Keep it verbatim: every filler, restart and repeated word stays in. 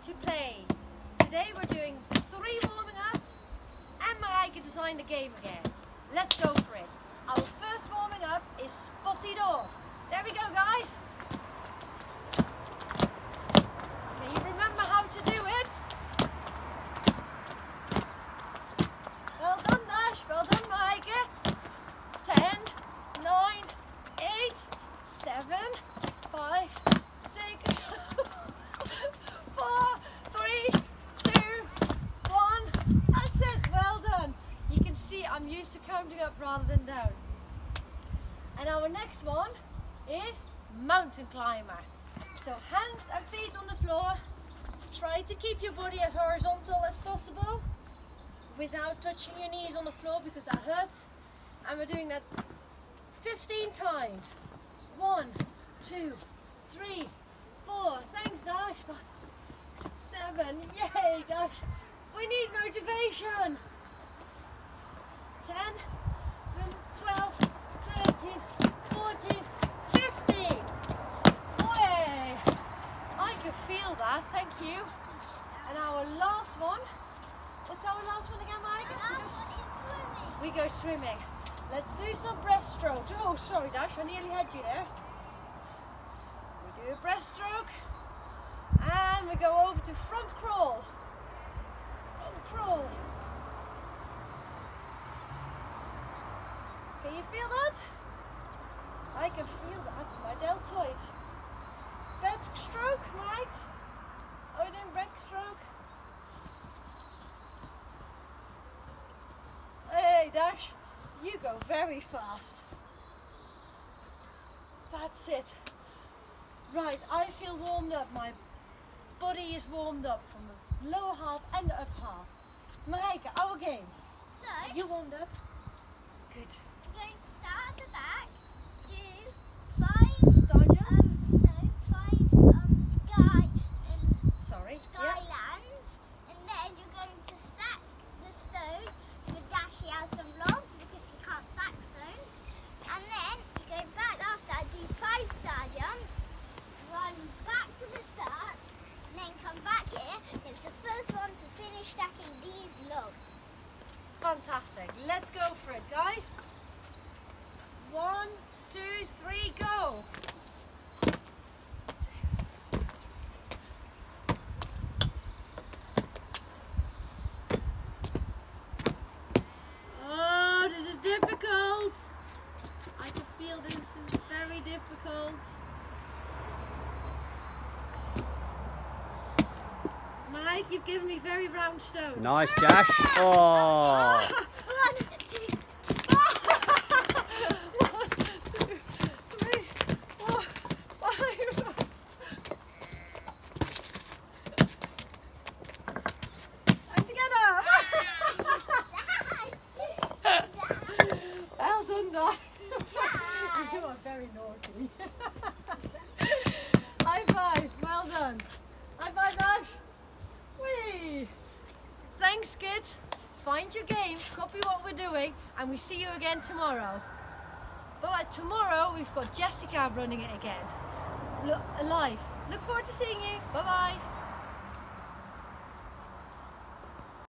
to play. Today we're doing three warming up and Marijke designed the game again. Let's go for it. Our first warming up is Spotty Dog. There we go, guys. Can you remember how to do it? Well done, Nash. Well done, Marijke. Ten, nine, eight, seven, five, six, four, three, two, one. That's it. Well done. You can see I'm used to counting up rather than down. And our next one is mountain climber. So hands and feet on the floor. Try to keep your body as horizontal as possible without touching your knees on the floor because that hurts. And we're doing that fifteen times. One, two, three, four. Thanks, Dash. Five, six, seven. Yay, Dash. We need motivation. Ten, twelve, thirteen, fourteen, fifteen. Way. I can feel that. Thank you. And our last one. What's our last one again, Marijke? The last one is swimming. We go swimming. Let's do some breaststrokes. Oh, sorry, Dash, I nearly had you there. We do a breaststroke. And we go over to front crawl. Front crawl. Can you feel that? I can feel that in my deltoid. Backstroke, right? Are we doing backstroke? Hey, Dash. You go very fast. That's it. Right, I feel warmed up. My body is warmed up from the lower half and the upper half. Marijke, our game. So, Are you warmed up? Good. we're going to start at the back, do five Star jumps? Um, no, five um, sky um, Sorry. sky lands, and then you're going to stack the stones. For Dash, he has some logs because he can't stack stones. And then you go back after that, do five star jumps, run back to the start, and then come back here. It's the first one to finish stacking these logs. Fantastic. Let's go for it, guys. One, two, three, go. Oh, this is difficult. I can feel this is very difficult. Mike, you've given me very round stones. Nice, Dash. Oh. One, two, One, two, three, four, five. I'm together. Well done, Dash. You are very naughty. High five. Well done. High five, Dash. Whee. Thanks, kids. Find your game, copy what we're doing, and we see you again tomorrow. But tomorrow we've got Jessica running it again. Look, live. Look forward to seeing you. Bye bye.